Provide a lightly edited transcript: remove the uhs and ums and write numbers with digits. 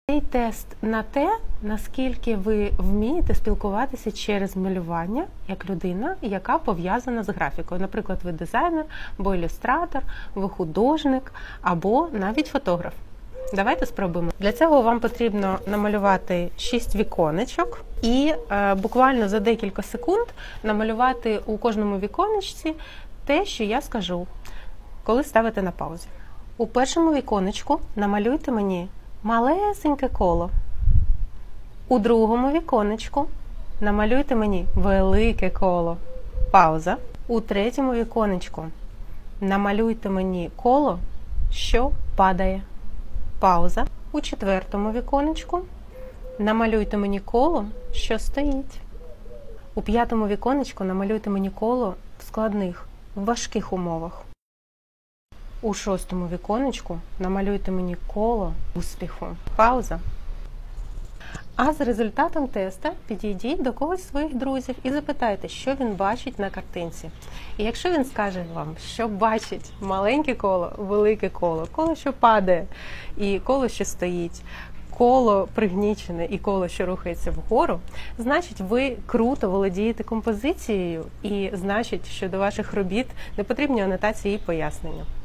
Цей тест на те, наскільки ви вмієте спілкуватися через малювання як людина, яка пов'язана з графікою. Наприклад, ви дизайнер, або ілюстратор, ви художник, або навіть фотограф. Давайте спробуємо. Для цього вам потрібно намалювати 6 віконечок і буквально за декілька секунд намалювати у кожному віконечці те, що я скажу, коли ставите на паузі. У першому віконечку намалюйте мені малесеньке коло. У другому віконечку намалюйте мені велике коло. Пауза. У третьому віконечку намалюйте мені коло, що падає. Пауза. У четвертому віконечку намалюйте мені коло, що стоїть. У п'ятому віконечку намалюйте мені коло в складних, в важких умовах. У шостому віконечку намалюйте мені коло успіху. Пауза. А з результатом теста підійдіть до когось з своїх друзів і запитайте, що він бачить на картинці. І якщо він скаже вам, що бачить маленьке коло, велике коло, коло, що падає, і коло, що стоїть, коло пригнічене і коло, що рухається вгору, значить ви круто володієте композицією і значить, що до ваших робіт не потрібні анотації і пояснення.